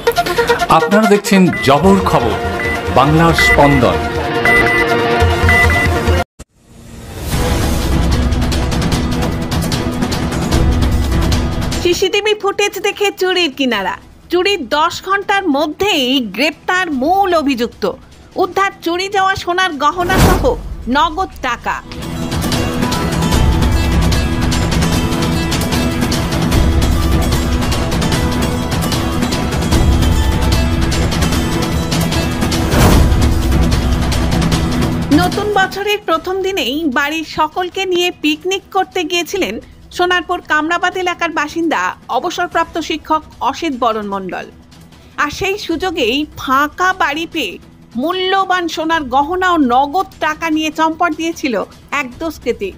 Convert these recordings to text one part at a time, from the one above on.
আপনারা দেখছেন জবর খবর, বাংলার স্পন্দন। সিসিটিভি ফুটেজ দেখে চুরির কিনারা। চুরির 10 ঘন্টার মধ্যেই গ্রেপ্তার মূল অভিযুক্ত। উদ্ধার চুরি যাওয়া সোনার গহনা সহ নগদ টাকা। নতুন বছরের প্রথম দিনেই বাড়ির সকলকে নিয়ে পিকনিক করতে গিয়েছিলেন সোনারপুর কামরাবাদ এলাকার বাসিন্দা অবসরপ্রাপ্ত শিক্ষক অসিত বরণ মণ্ডল। আর সেই সুযোগেই ফাঁকা বাড়ি পেয়ে মূল্যবান সোনার গহনা ও নগদ টাকা নিয়ে চম্পট দিয়েছিল এক দুষ্কৃতী।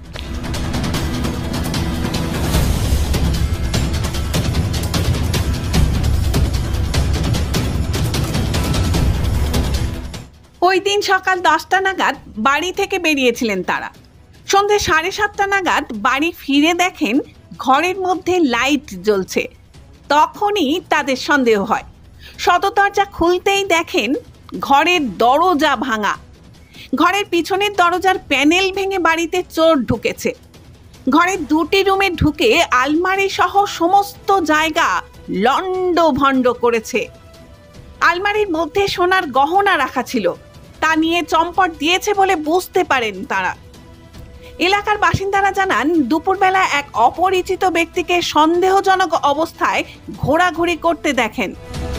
ওই দিন সকাল 10টা নাগাদ বাড়ি থেকে বেরিয়েছিলেন তারা। সন্ধ্যে 7:30 নাগাদ বাড়ি ফিরে দেখেন ঘরের মধ্যে লাইট জ্বলছে। তখনই তাদের সন্দেহ হয়। সদর দরজা খুলতেই দেখেন ঘরের দরজা ভাঙা। ঘরের পিছনের দরজার প্যানেল ভেঙে বাড়িতে চোর ঢুকেছে। ঘরের 2টি রুমে ঢুকে আলমারি সহ সমস্ত জায়গা লন্ডভন্ড করেছে। আলমারির মধ্যে সোনার গহনা রাখা ছিল, তা নিয়ে চম্পট দিয়েছে বলে বুঝতে পারেন তারা। এলাকার বাসিন্দারা জানান, দুপুরবেলা এক অপরিচিত ব্যক্তিকে সন্দেহজনক অবস্থায় ঘোরাঘুরি করতে দেখেন।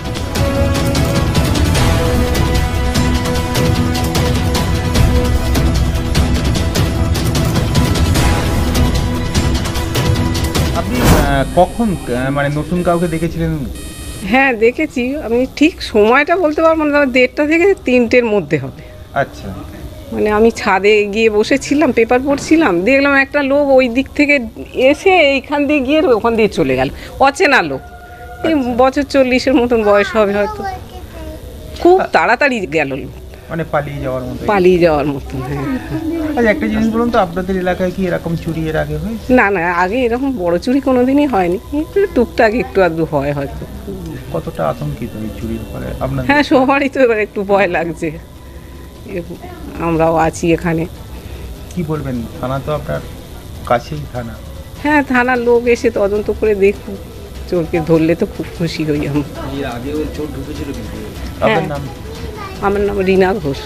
আপনি কখন নতুন কাউকে দেখেছিলেন? হ্যাঁ দেখেছি, আমি ঠিক সময়টা বলতে পারবো না, 1:30 থেকে 3টের মধ্যে হবে। আচ্ছা, আমি ছাদে গিয়ে বসেছিলাম, পেপার পড়ছিলাম, দেখলাম একটা লোক ওই দিক থেকে এসে এইখান দিয়ে গিয়ে ওখান দিয়ে চলে গেল। অচেনা লোক, এই বছর 40-এর মতন বয়স হবে হয়তো। খুব তাড়াতাড়ি গেল লোক, পালিয়ে যাওয়ার মতন। হ্যাঁ। আচ্ছা, একটা জিনিস বলুন তো, আপনাদের এলাকায় কি এরকম চুরি এর আগে হয়? না, আগে এরকম বড় চুরি কোনোদিনই হয়নি, টুকটাক একটু আধটু হয় হয়তো। কতটা আতঙ্কিত এই চুরির পরে আপনার? হ্যাঁ, সবারই তো এবার একটু ভয় লাগছে, আমরাও আছি এখানে। কি বলবেন, থানা তো আপনার কাছেই থানা। হ্যাঁ, থানার লোক এসে তদন্ত করে দেখুন, চোরকে ধরলে তো খুব খুশি হই আমরা। এর আগেও চোর ঢুকেছিল কিন্তু। আপনার নাম? আমার নাম Rina Ghosh.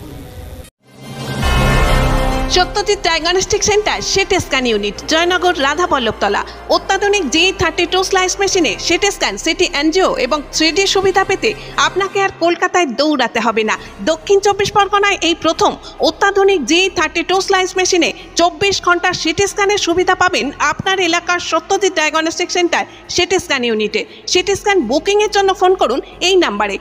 Satyajit diagnostic centre CT scan unit, Joynagar, Radhaballavtala. অত্যাধুনিক G32 স্লাইস মেশিনে সিটি স্ক্যান, সিটি এনজিও এবং 3D সুবিধা পেতে আপনাকে আর কলকাতায় দৌড়াতে হবে না। দক্ষিণ 24 পরগনায় এই প্রথম অত্যাধুনিক G32 স্লাইস মেশিনে 24 ঘন্টার সিটি স্ক্যানের সুবিধা পাবেন আপনার এলাকার Satyajit diagnostic centre CT scan ইউনিটে। সিটি স্ক্যান বুকিংয়ের জন্য ফোন করুন এই নাম্বারে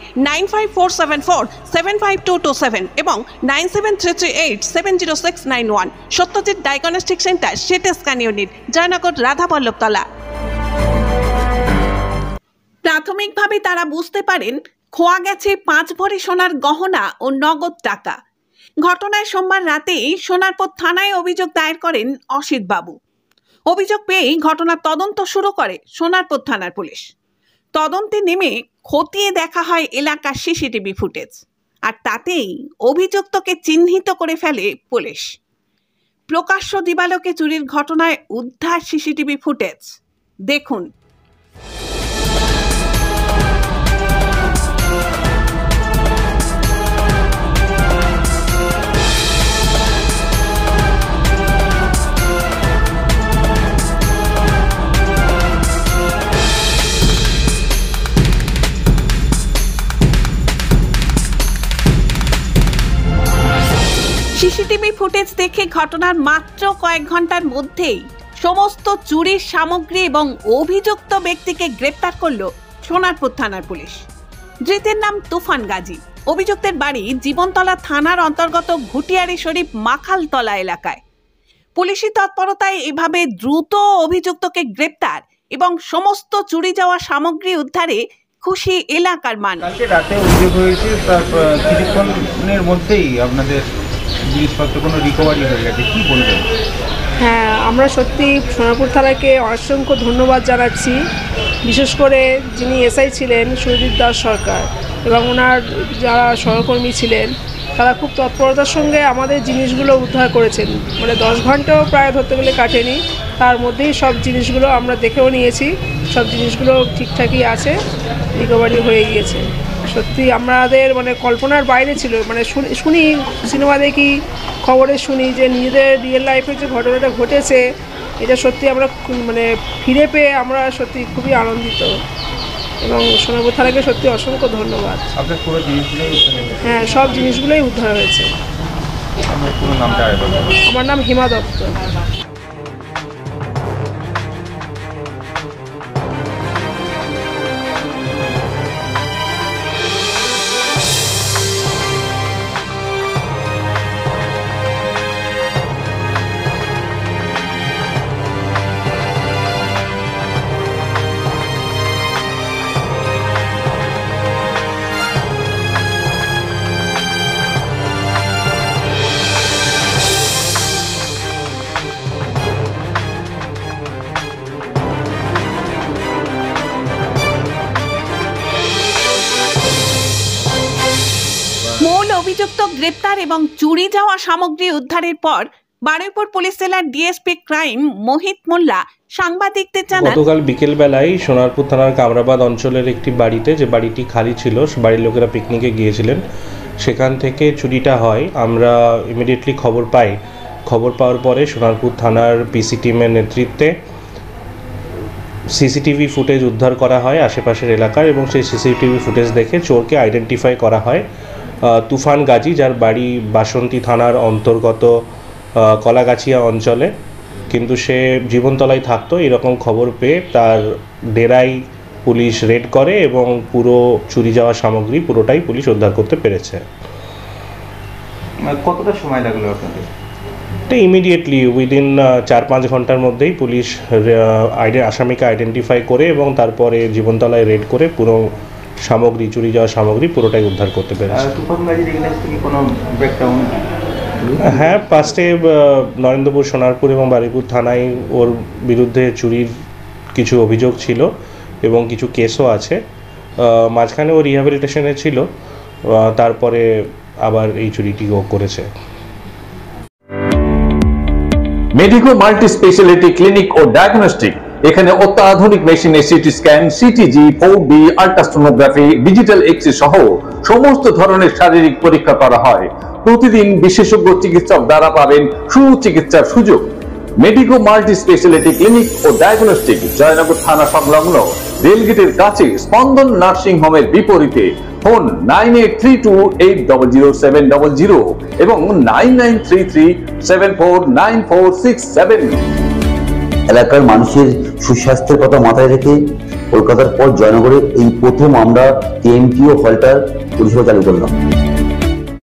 9547475227 এবং 9733870691। Satyajit diagnostic centre CT scan unit, Joynagar, Radhaballavtala. প্রাথমিকভাবে তারা বুঝতে পারেন খোয়া গেছে 5 ভরি সোনার গহনা ও নগদ টাকা। ঘটনায় সোমবার রাতেই সোনারপুর থানায় অভিযোগ দায়ের করেন অসিত বাবু। অভিযোগ পেয়েই ঘটনার তদন্ত শুরু করে সোনারপুর থানার পুলিশ। তদন্তে নেমে খতিয়ে দেখা হয় এলাকার সিসিটিভি ফুটেজ, আর তাতেই অভিযুক্তকে চিহ্নিত করে ফেলে পুলিশ। প্রকাশ্য দিবালোকে চুরির ঘটনায় উদ্ধার সিসিটিভি ফুটেজ দেখুন। সিসিটিভি ফুটেজ দেখে ঘটনার মাত্র কয়েক ঘন্টার মধ্যেই সমস্ত চুরির সামগ্রী এবং অভিযুক্ত ব্যক্তিকে গ্রেপ্তার করল সোনারপুর থানার পুলিশ। ধৃতের নাম তুফান গাজী। অভিযুক্তের বাড়ি জীবনতলা থানার অন্তর্গত ঘুটিয়ারি শরীফ মাখালতলা এলাকায়। পুলিশি তৎপরতায় এভাবে দ্রুত অভিযুক্তকে গ্রেপ্তার এবং সমস্ত চুরি যাওয়া সামগ্রী উদ্ধারে খুশি এলাকার মানুষ। কালকে রাতে অভিযোগ হয়েছে, তার কিছুক্ষণের মধ্যেই আপনাদের জিনিসপত্র কোনো রিকভারি হয়ে গেছে, কি বলবেন? হ্যাঁ, আমরা সত্যি সোনারপুর থানাকে অসংখ্য ধন্যবাদ জানাচ্ছি, বিশেষ করে যিনি এসআই ছিলেন সুজিত দাস সরকার এবং ওনার যারা সহকর্মী ছিলেন তারা খুব তৎপরতার সঙ্গে আমাদের জিনিসগুলো উদ্ধার করেছেন। মানে 10 ঘন্টাও প্রায় ধরতে গেলে কাটেনি, তার মধ্যেই সব জিনিসগুলো আমরা দেখেও নিয়েছি, সব জিনিসগুলো ঠিকঠাকই আছে, রিকভারি হয়ে গিয়েছে। সত্যি আমাদের মানে কল্পনার বাইরে ছিল। মানে শুনি সিনেমা দেখি, খবরে শুনি যে নিজেদের রিয়েল লাইফে যে ঘটনাটা ঘটেছে এটা সত্যি আমরা মানে ফিরে পেয়ে আমরা সত্যি খুবই আনন্দিত এবং সোনারপুর থানাকে সত্যি অসংখ্য ধন্যবাদ। আপনার পুরো জিনিসগুলোই উদ্ধার হয়েছে? হ্যাঁ, সব জিনিসগুলোই উদ্ধার হয়েছে। আমার পুরো নামটা আরেকবার বলুন। আমার নাম হিমা দত্ত। মূল অভিযুক্ত গ্রেপ্তার এবং চুরি যাওয়া সামগ্রী উদ্ধারের পর বারুইপুর পুলিশ জেলার ডিএসপি ক্রাইম মোহিত মোল্লা সাংবাদিকদের জানান, গতকাল বিকেলবেলায় সোনারপুর থানার কামরাবাদ অঞ্চলের একটি বাড়িতে, যে বাড়িটি খালি ছিল, বাড়ির লোকেরা পিকনিকে গিয়েছিলেন, সেখান থেকে চুরিটা হয়। আমরা ইমিডিয়েটলি খবর পাওয়ার পরে সোনারপুর থানার পিসি টিমের নেতৃত্বে সিসিটিভি ফুটেজ উদ্ধার করা হয় আশেপাশের এলাকার, এবং সেই সিসিটিভি ফুটেজ দেখে চোরকে আইডেন্টিফাই করা হয়। তুফান গাজী, যার বাড়ি বাসন্তী থানার অন্তর্গত কলাগাছিয়া অঞ্চলে, কিন্তু সে জীবনতলায় থাকতো। এরকম খবর পেয়ে তার ডেরায় পুলিশ রেড করে এবং পুরো চুরি যাওয়া সামগ্রী পুরোটাই পুলিশ উদ্ধার করতে পেরেছে। কতটা সময় লাগলো আপনাদের? এটা ইমিডিয়েটলি উইদিন 4-5 ঘন্টার মধ্যেই পুলিশ আসামিকে আইডেন্টিফাই করে এবং তারপরে জীবনতলায় রেড করে পুরো সামগ্রী, চুরি যাওয়া সামগ্রী পুরোটাই উদ্ধার করতে পেরেছে। হ্যাঁ, ফার্স্টে নরেন্দ্রপুর, সোনারপুর এবং বারুইপুর থানায় ওর বিরুদ্ধে চুরির কিছু অভিযোগ ছিল এবং কিছু কেসও আছে। মাঝখানে ও রিহ্যাবিলিটেশনে ছিল, তারপরে আবার এই চুরিটি ও করেছে। মেডিকো মাল্টি স্পেশালিটি ক্লিনিক ও ডায়াগনস্টিক, এখানে অত্যাধুনিক মেশিনে CT scan, CTG, 4D, ultrasonography, digital X-ray সহ সমস্ত ধরনের শারীরিক পরীক্ষা করা হয়। প্রতিদিন বিশেষজ্ঞ চিকিৎসক দ্বারা পাবেন সুচিকিৎসার সুযোগ। মেডিকো মাল্টি স্পেশালিটি ক্লিনিক ও ডায়াগনস্টিক, জয়নগর থানা সংলগ্ন রেলগেটের কাছে, স্পন্দন নার্সিং হোমের বিপরীতে। ফোন 9832800700 এবং 9933749467। এলাকার মানুষের সুস্বাস্থ্যের কথা মাথায় রেখে কলকাতার পর জয়নগরে এই প্রথম আমরা কেএমটিও হলটার পরিষেবা চালু করলাম।